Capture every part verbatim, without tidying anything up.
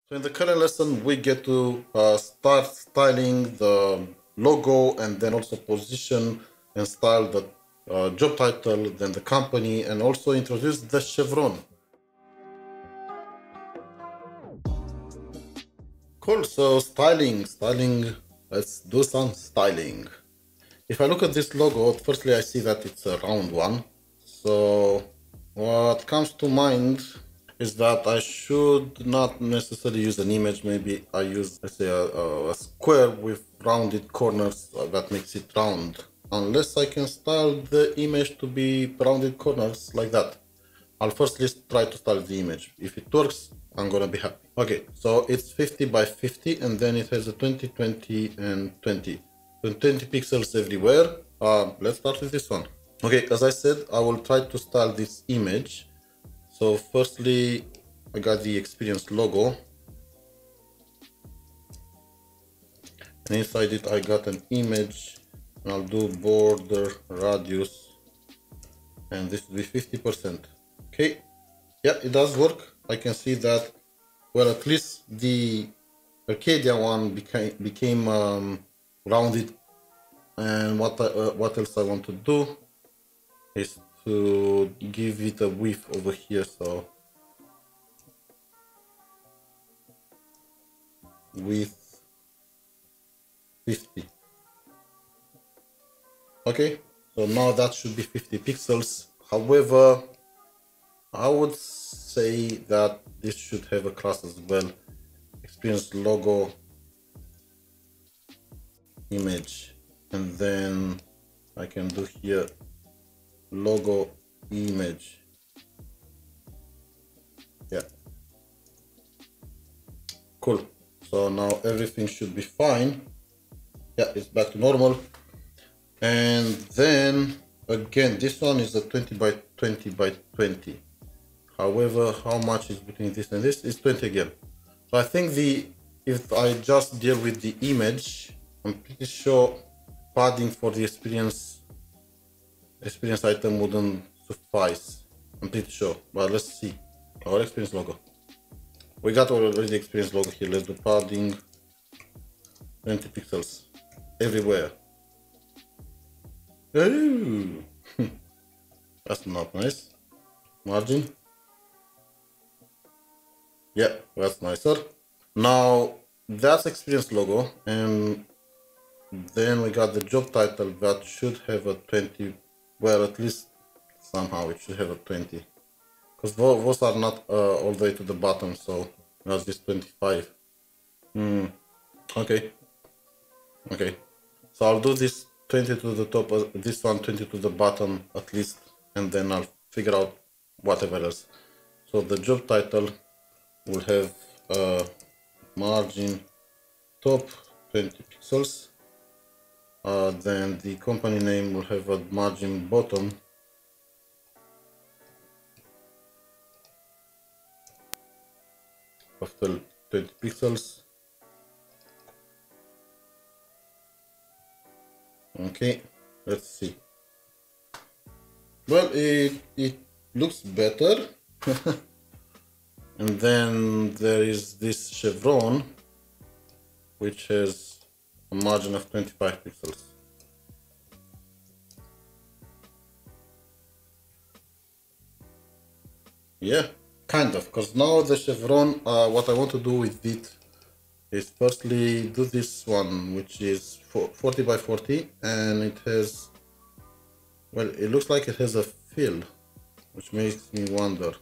So in the current lesson, we get to uh, start styling the logo and then also position and style the uh, job title, then the company, and also introduce the chevron. Cool, so styling, styling, let's do some styling. If I look at this logo, firstly I see that it's a round one. So what comes to mind is that I should not necessarily use an image. Maybe I use, let's say, a, a square with rounded corners that makes it round. Unless I can style the image to be rounded corners like that. I'll firstly try to style the image. If it works, I'm gonna be happy. Okay, so it's fifty by fifty and then it has a twenty, twenty and twenty. twenty pixels everywhere. Uh, let's start with this one. Okay, as I said, I will try to style this image. So firstly, I got the Experience logo. And inside it, I got an image. And I'll do border radius. And this will be fifty percent. Okay, yeah, it does work. I can see that, well, at least the Arcadia one became, became um, rounded. And what, I, uh, what else I want to do is to give it a width over here, so width fifty. Okay, so now that should be fifty pixels. However, I would say that this should have a class as well. Experience logo image, and then I can do here logo image. Yeah, cool. So now everything should be fine. Yeah, it's back to normal. And then again, this one is a twenty by twenty by twenty. However, how much is between this and this? Is twenty again. So I think the if I just deal with the image, I'm pretty sure padding for the experience experience item wouldn't suffice. I'm pretty sure, but let's see. Our experience logo. We got already the experience logo here. Let's do padding twenty pixels everywhere. Ooh. That's not nice. Margin. Yeah, that's nicer. Now that's experience logo, and then we got the job title that should have a twenty. Well, at least somehow it should have a twenty, because those are not uh, all the way to the bottom, so that's this twenty-five. Hmm. Okay. Okay. So I'll do this twenty to the top, uh, this one twenty to the bottom at least, and then I'll figure out whatever else. So the job title will have uh, margin top twenty pixels. Uh, then the company name will have a margin bottom of twenty pixels. Okay, let's see. Well, it, it looks better. And then there is this chevron, which has a margin of twenty-five pixels. Yeah, kind of, because now the chevron, uh, what I want to do with it is firstly do this one, which is forty by forty, and it has, well, it looks like it has a fill, which makes me wonder.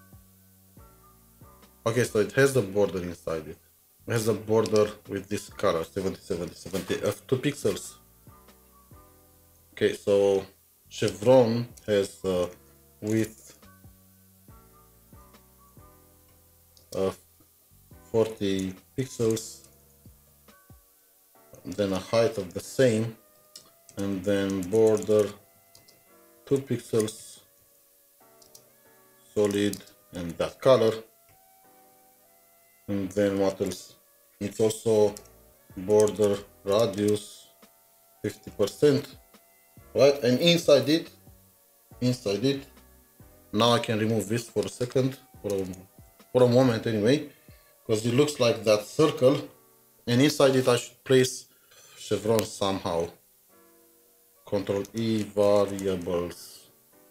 Okay, so it has a border inside it. It has a border with this color, seventy, seventy, seventy of two pixels. Okay, so chevron has a width of forty pixels, then a height of the same, and then border two pixels, solid, and that color. And then what else? It's also border radius fifty percent, right? And inside it, inside it, now I can remove this for a second, for a, for a moment anyway, because it looks like that circle, and inside it I should place chevron somehow. Control E, variables.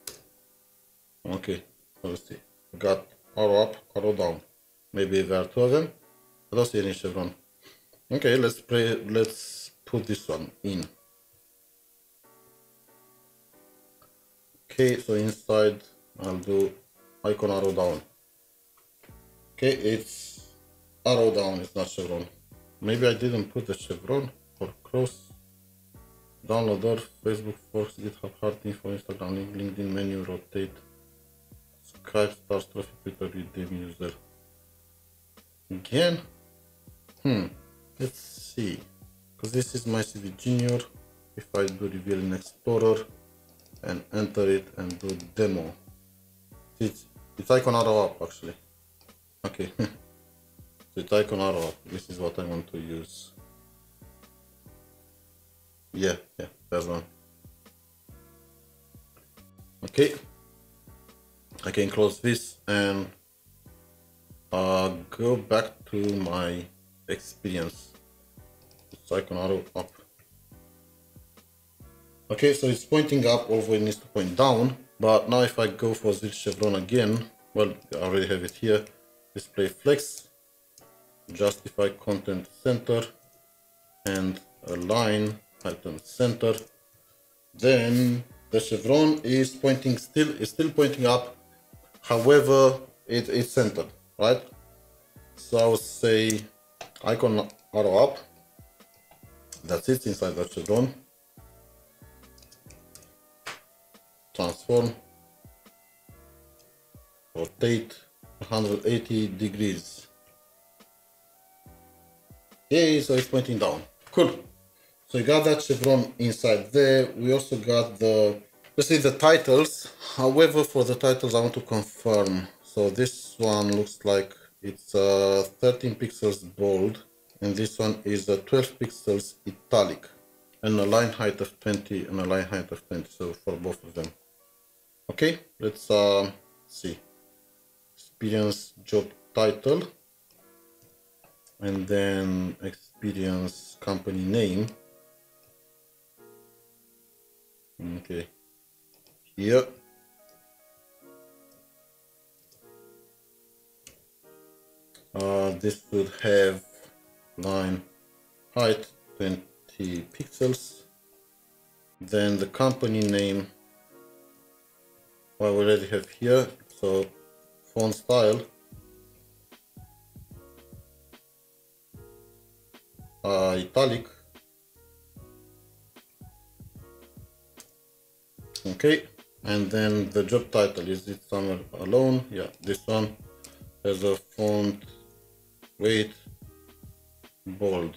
Okay, so let's see. Got arrow up, arrow down. Maybe there are two of them. I don't see any chevron. Okay, let's play. Let's put this one in. Okay, so inside I'll do icon arrow down. Okay, it's arrow down, it's not chevron. Maybe I didn't put the chevron for cross. Downloader, Facebook, Forks, GitHub, Hard Info, Instagram, link, LinkedIn menu, rotate, Skype, stars, trophy, Twitter, redeem user. Again? Hmm, let's see. Because this is my C V Junior. If I do reveal in Explorer and enter it and do demo, it's, it's icon arrow up actually. Okay, so it's icon arrow up. This is what I want to use. Yeah, yeah, that's one. Okay, I can close this and uh, go back to my experience. It's icon arrow up. Okay, so it's pointing up, although it needs to point down. But now if I go for this chevron again, well, I already have it here. Display flex, justify content center, and align item center. Then the chevron is pointing still is still pointing up. However, it, it's centered, right? So I would say icon arrow up. That's it inside the chevron. Transform, rotate one hundred eighty degrees. Okay, so it's pointing down. Cool. So we got that chevron inside there. We also got the, let's say the titles. However, for the titles, I want to confirm. So this one looks like it's uh, thirteen pixels bold, and this one is a twelve pixels italic, and a line height of twenty and a line height of twenty. So for both of them. Okay, let's uh, see. Experience job title, and then experience company name. Okay, here. Uh, this would have line height twenty pixels. Then the company name, well, we already have here, so font style, uh, italic. Okay, and then the job title, is it somewhere alone? Yeah, this one has a font weight bold.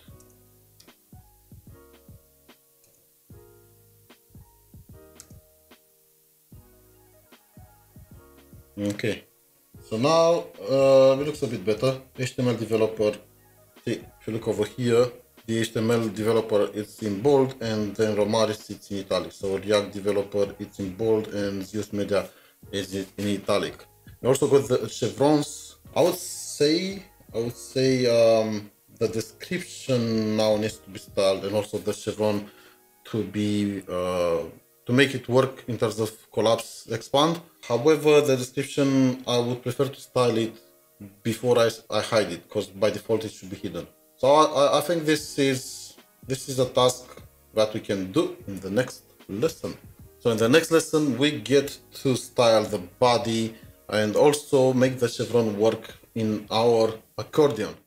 Okay, so now uh, it looks a bit better. H T M L developer, see, if you look over here, the H T M L developer is in bold, and then Romaris it's in italic. So React developer it's in bold, and Zeus Media is in italic. We also got the chevrons. I would say, I would say um, the description now needs to be styled, and also the chevron to be uh, to make it work in terms of collapse expand. However, the description I would prefer to style it before I, I hide it, because by default it should be hidden. So I, I think this is this is a task that we can do in the next lesson. So in the next lesson we get to style the body and also make the chevron work in our accordion.